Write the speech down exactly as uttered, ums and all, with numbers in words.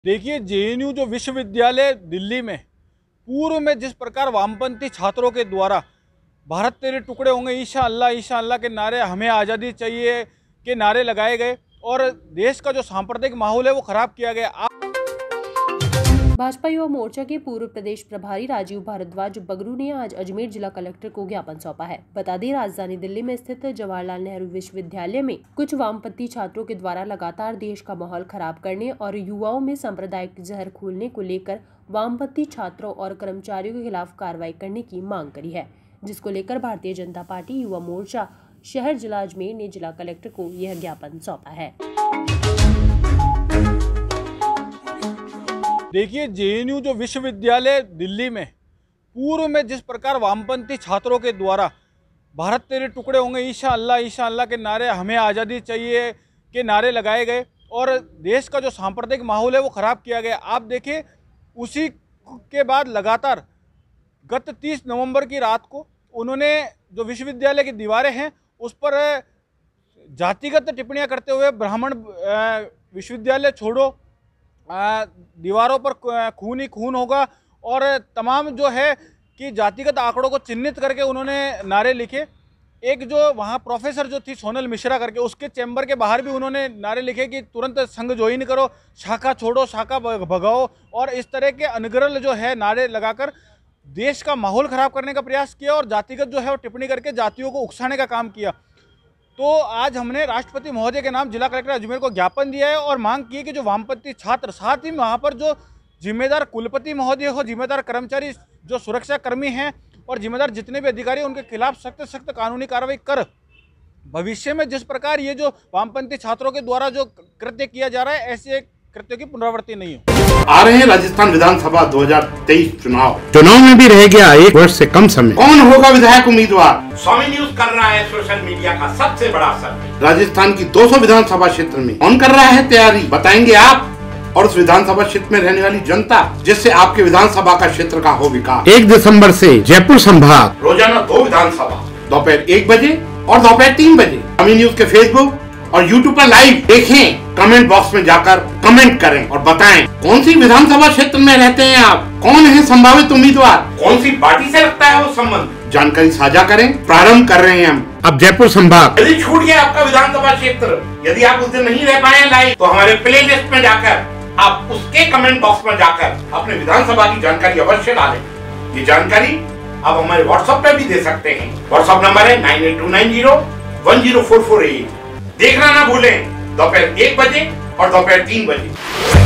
देखिए, जेएनयू जो विश्वविद्यालय दिल्ली में पूर्व में जिस प्रकार वामपंथी छात्रों के द्वारा भारत तेरे टुकड़े होंगे, इंशाअल्लाह इंशाअल्लाह के नारे, हमें आज़ादी चाहिए के नारे लगाए गए और देश का जो सांप्रदायिक माहौल है वो खराब किया गया। भाजपा युवा मोर्चा के पूर्व प्रदेश प्रभारी राजीव भारद्वाज बगरू ने आज अजमेर जिला कलेक्टर को ज्ञापन सौंपा है। बता दें, राजधानी दिल्ली में स्थित जवाहरलाल नेहरू विश्वविद्यालय में कुछ वामपंथी छात्रों के द्वारा लगातार देश का माहौल खराब करने और युवाओं में सांप्रदायिक जहर घोलने को लेकर वामपंथी छात्रों और कर्मचारियों के खिलाफ कार्रवाई करने की मांग करी है, जिसको लेकर भारतीय जनता पार्टी युवा मोर्चा शहर जिला अजमेर ने जिला कलेक्टर को यह ज्ञापन सौंपा है। देखिए, जेएनयू जो विश्वविद्यालय दिल्ली में पूर्व में जिस प्रकार वामपंथी छात्रों के द्वारा भारत तेरे टुकड़े होंगे, इंशाअल्लाह इंशाअल्लाह के नारे, हमें आज़ादी चाहिए के नारे लगाए गए और देश का जो सांप्रदायिक माहौल है वो ख़राब किया गया। आप देखिए, उसी के बाद लगातार गत तीस नवंबर की रात को उन्होंने जो विश्वविद्यालय की दीवारें हैं उस पर जातिगत टिप्पणियां करते हुए ब्राह्मण विश्वविद्यालय छोड़ो, दीवारों पर खून ही खून होगा और तमाम जो है कि जातिगत आंकड़ों को चिन्हित करके उन्होंने नारे लिखे। एक जो वहाँ प्रोफेसर जो थी सोनल मिश्रा करके, उसके चैम्बर के बाहर भी उन्होंने नारे लिखे कि तुरंत संघ ज्वाइन करो, शाखा छोड़ो, शाखा भगाओ, और इस तरह के अनगरल जो है नारे लगाकर देश का माहौल ख़राब करने का प्रयास किया और जातिगत जो है वो टिप्पणी करके जातियों को उकसाने का काम किया। तो आज हमने राष्ट्रपति महोदय के नाम जिला कलेक्टर अजमेर को ज्ञापन दिया है और मांग की है कि जो वामपंथी छात्र, साथ ही वहाँ पर जो जिम्मेदार कुलपति महोदय हो, जिम्मेदार कर्मचारी, जो सुरक्षा कर्मी हैं और जिम्मेदार जितने भी अधिकारी, उनके खिलाफ सख्त सख्त कानूनी कार्रवाई कर भविष्य में जिस प्रकार ये जो वामपंथी छात्रों के द्वारा जो कृत्य किया जा रहा है, ऐसे कृत्यों की पुनरावृत्ति नहीं हो। आ रहे हैं राजस्थान विधानसभा दो हज़ार तेईस चुनाव चुनाव में भी रह गया एक वर्ष से कम समय। कौन होगा विधायक उम्मीदवार? स्वामी न्यूज कर रहा है सोशल मीडिया का सबसे बड़ा सर्वे। राजस्थान की दो सौ विधानसभा क्षेत्र में कौन कर रहा है तैयारी, बताएंगे आप और उस विधानसभा क्षेत्र में रहने वाली जनता, जिससे आपके विधानसभा का क्षेत्र का हो विकास। एक दिसम्बर से जयपुर संभाग रोजाना दो विधानसभा दोपहर एक बजे और दोपहर तीन बजे स्वामी न्यूज के फेसबुक और यूट्यूब पर लाइव देखें। कमेंट बॉक्स में जाकर कमेंट करें और बताएं कौन सी विधानसभा क्षेत्र में रहते हैं आप, कौन है संभावित उम्मीदवार, कौन सी पार्टी से रखता है वो संबंध, जानकारी साझा करें। प्रारंभ कर रहे हैं हम अब जयपुर संभाग। यदि छूट गया आपका विधानसभा क्षेत्र, यदि आप उस दिन नहीं रह पाए लाइव, तो हमारे प्ले लिस्ट में जाकर आप उसके कमेंट बॉक्स में जाकर अपने विधानसभा की जानकारी अवश्य डालें। ये जानकारी आप हमारे व्हाट्सएप पे भी दे सकते हैं। व्हाट्सएप नंबर है nine eight two nine zero one zero four four eight. देखना ना भूलें, दोपहर एक बजे और दोपहर तीन बजे।